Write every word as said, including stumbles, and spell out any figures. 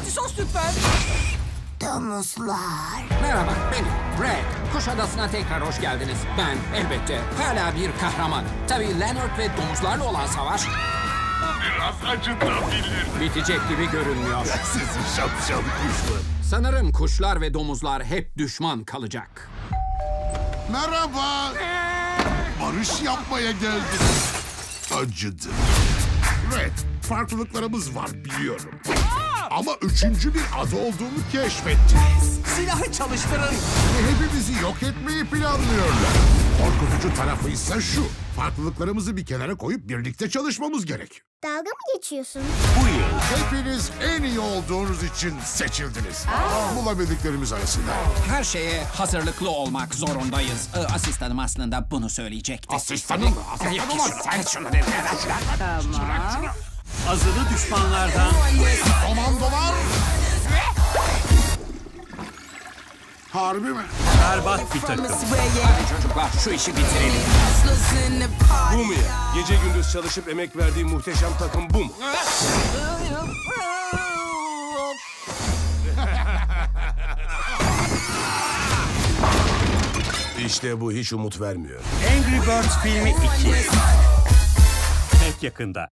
Spaghetti sos lütfen. Domuzlar. Merhaba, benim Red. Kuşadası'na tekrar hoş geldiniz. Ben elbette hala bir kahraman. Tabii Leonard ve domuzlarla olan savaş Biraz acıtabilir. bitecek gibi görünmüyor. Sizi şapşal kuşlar. Sanırım kuşlar ve domuzlar hep düşman kalacak. Merhaba. Barış yapmaya geldim. Acıdı. Red, farklılıklarımız var biliyorum. Ama üçüncü bir adı olduğunu keşfettim. Silahı çalıştırın. Ve hepimizi yok etmeyi planlıyorlar. Korkutucu tarafı ise şu. Farklılıklarımızı bir kenara koyup birlikte çalışmamız gerek. Dalga mı geçiyorsun? Bu yıl hepiniz en iyi olduğunuz için seçildiniz. Bulabildiklerimiz arasında. Her şeye hazırlıklı olmak zorundayız. Ee, asistanım aslında bunu söyleyecekti. Asistanım mı? Asistanım mı? Sen şunu ver. Azılı düşmanlardan Komandolar. Harbi mi? berbat bir takım. Çocuklar şu işi bitirelim. Bu mu ya? Gece gündüz çalışıp emek verdiği muhteşem takım bu mu? İşte bu hiç umut vermiyor. Angry Birds filmi iki. Pek yakında.